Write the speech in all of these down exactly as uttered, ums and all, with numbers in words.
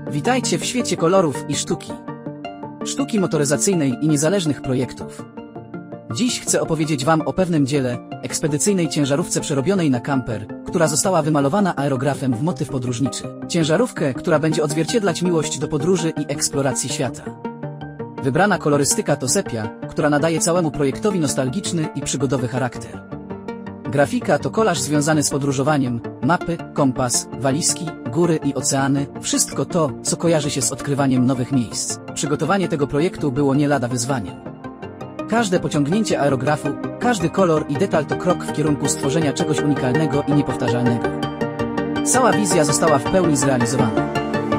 Witajcie w świecie kolorów i sztuki. Sztuki motoryzacyjnej i niezależnych projektów. Dziś chcę opowiedzieć Wam o pewnym dziele, ekspedycyjnej ciężarówce przerobionej na kamper, która została wymalowana aerografem w motyw podróżniczy. Ciężarówkę, która będzie odzwierciedlać miłość do podróży i eksploracji świata. Wybrana kolorystyka to sepia, która nadaje całemu projektowi nostalgiczny i przygodowy charakter. Grafika to kolaż związany z podróżowaniem, mapy, kompas, walizki, góry i oceany, wszystko to, co kojarzy się z odkrywaniem nowych miejsc. Przygotowanie tego projektu było nie lada wyzwaniem. Każde pociągnięcie aerografu, każdy kolor i detal to krok w kierunku stworzenia czegoś unikalnego i niepowtarzalnego. Cała wizja została w pełni zrealizowana.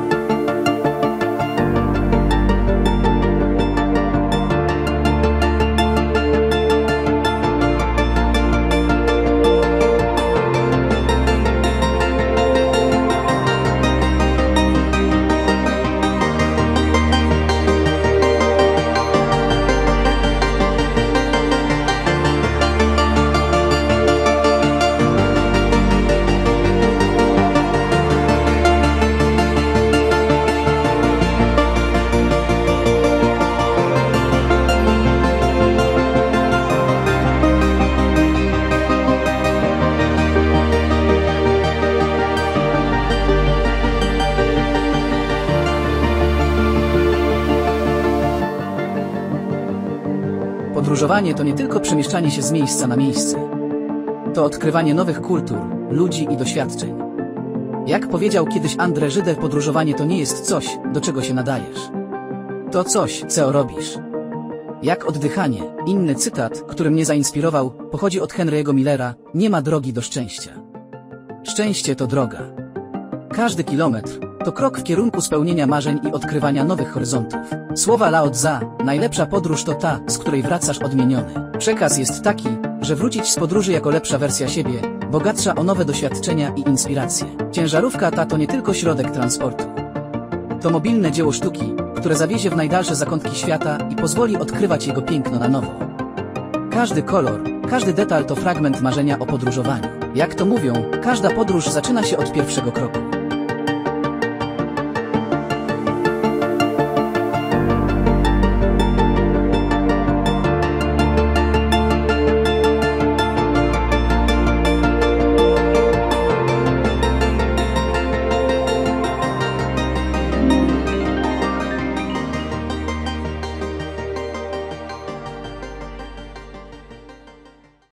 Podróżowanie to nie tylko przemieszczanie się z miejsca na miejsce. To odkrywanie nowych kultur, ludzi i doświadczeń. Jak powiedział kiedyś André Gide, podróżowanie to nie jest coś, do czego się nadajesz. To coś, co robisz. Jak oddychanie, inny cytat, który mnie zainspirował, pochodzi od Henry'ego Millera: nie ma drogi do szczęścia. Szczęście to droga. Każdy kilometr to krok w kierunku spełnienia marzeń i odkrywania nowych horyzontów. Słowa Lao Tza: najlepsza podróż to ta, z której wracasz odmieniony. Przekaz jest taki, że wrócić z podróży jako lepsza wersja siebie, bogatsza o nowe doświadczenia i inspiracje. Ciężarówka ta to nie tylko środek transportu. To mobilne dzieło sztuki, które zawiezie w najdalsze zakątki świata i pozwoli odkrywać jego piękno na nowo. Każdy kolor, każdy detal to fragment marzenia o podróżowaniu. Jak to mówią, każda podróż zaczyna się od pierwszego kroku.